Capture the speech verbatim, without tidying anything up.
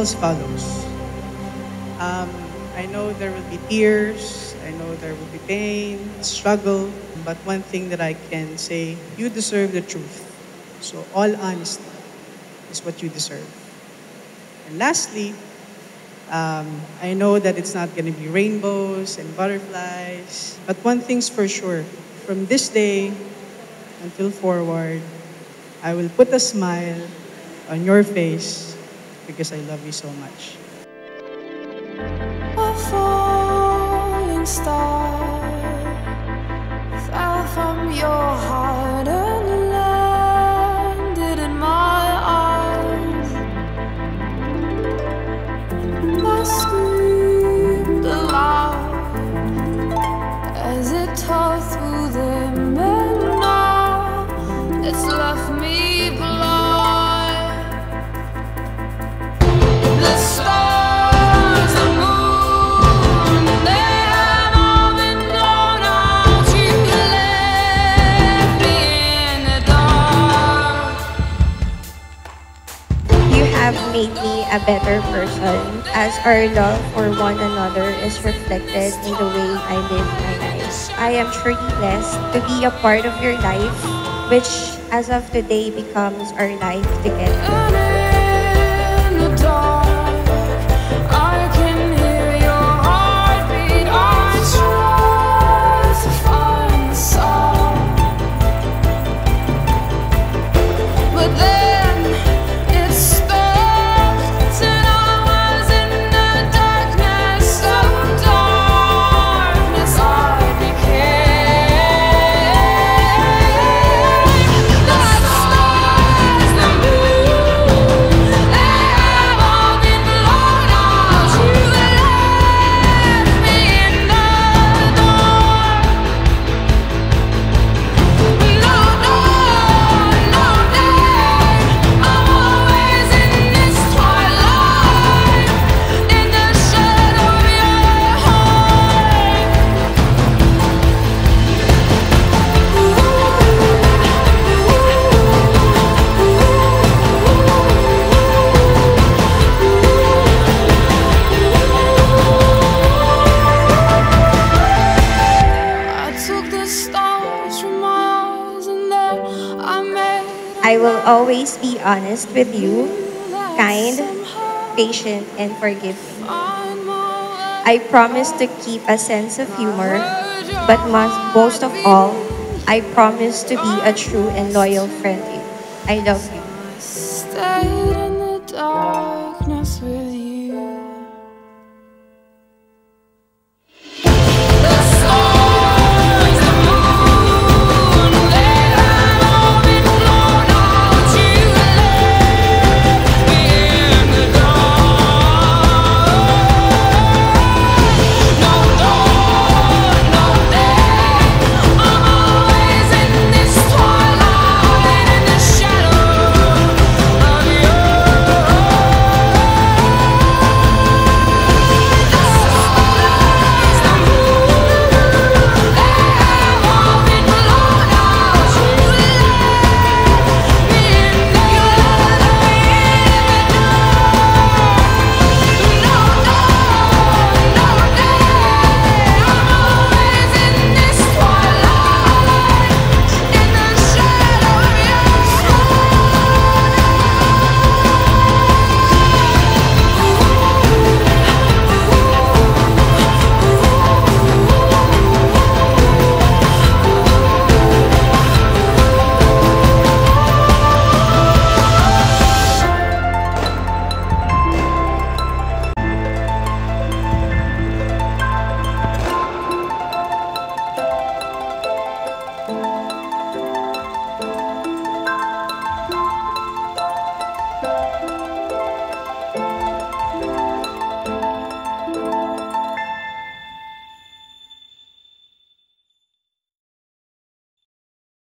as follows. Um, I know there will be tears, I know there will be pain, struggle, but one thing that I can say, you deserve the truth. So all honesty is what you deserve. And lastly, um, I know that it's not going to be rainbows and butterflies, but one thing's for sure, from this day until forward, I will put a smile on your face because I love you so much. A falling star fell from your heart and landed in my arms. I screamed aloud as it tore through them, and now it's left me blind. The stars, the moon, they have all been blown out. You left me in the dark. You have made me a better person, as our love for one another is reflected in the way I live my life. I am truly blessed to be a part of your life, which as of today becomes our life together. And in the dark, I can hear your heartbeat. I try to find the sound, but then it stopped, and I was in the darkness. So darkness I became. The stars, the moon, they have all been blown out. You left me in the dark. No, no, no day. I'm always in this twilight, in the shadow of your heart. I took the stars from my eyes, and then I made I will always be honest with you, kind, patient, and forgiving. find my way. I promise to keep a sense of humor, but most, most of all, I promise to be a true and loyal friend to you. I love you. Stay